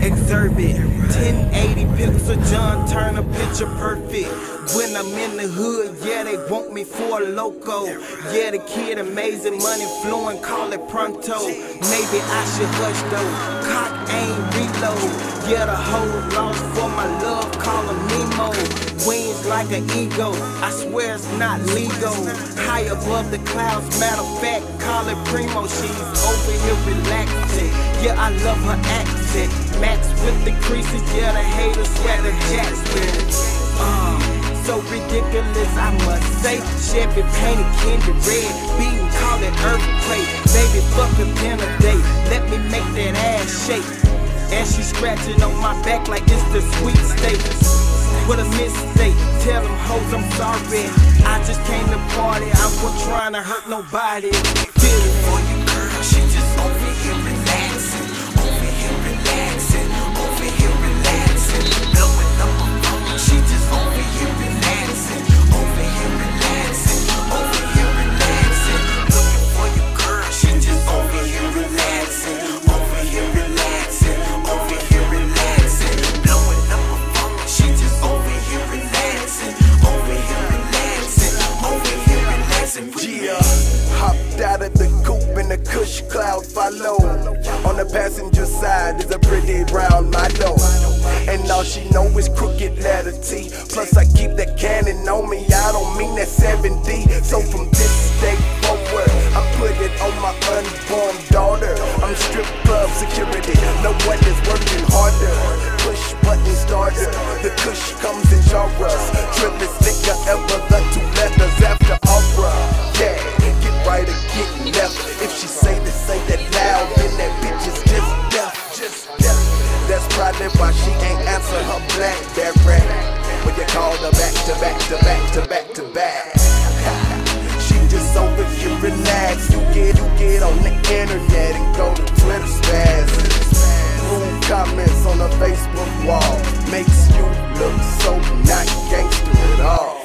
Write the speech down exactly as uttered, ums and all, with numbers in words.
exurb it. ten eighty pixel John Turner, picture perfect. When I'm in the hood, yeah, they want me for a loco. Yeah, the kid amazing, money flowing, call it pronto. Maybe I should hush though, cock aim, reload. Yeah, the whole lost for my love, call him Nemo. Wings like an ego, I swear it's not legal. High above the clouds, matter of fact, call it primo. She's over here relaxing, yeah, I love her accent. Max with the creases, yeah, the haters sweat the Jackson. Uh, so ridiculous, I must say. Chevy painted candy red, beating, call it earthquake. Baby, fuck a dinner date, let me make that ass shake. And she scratching on my back like it's the sweet steak. What a mistake, tell them hoes I'm sorry. I just came to party, I wasn't trying to hurt nobody. Feel it for you, girl, she just over here relaxing. Over here relaxing, over here relaxing. Blowing up my phone, she just over here relaxing. Over here relaxing, over here relaxing. Looking for you, girl, she just over here relaxing. Over here relaxing, over here relaxing. Blowing up my phone, she just over here relaxing. Over here relaxing, over here relaxing. Yeah, hopped out of the coupe and the cush cloud follow. On the passenger side is a pretty brown Milo, and all she know is crooked letter T. Plus I keep that cannon on me, I don't mean that seven D. So from this day forward, I put it on my unborn daughter. I'm strip club security, no one is working harder. Push button starter, the kush comes in genres. Trillest nigga ever, the two letters after opera. Yeah, get right or get left. If she say this, say that loud, then that bitch is just deaf, just deaf. That's probably why she ain't answer her BlackBerry when you called her back to back to back to back to back. She just over here relax. You get, you get on the internet and go to Twitter spaz. Rude comments on the Facebook wall makes you look so not gangster at all.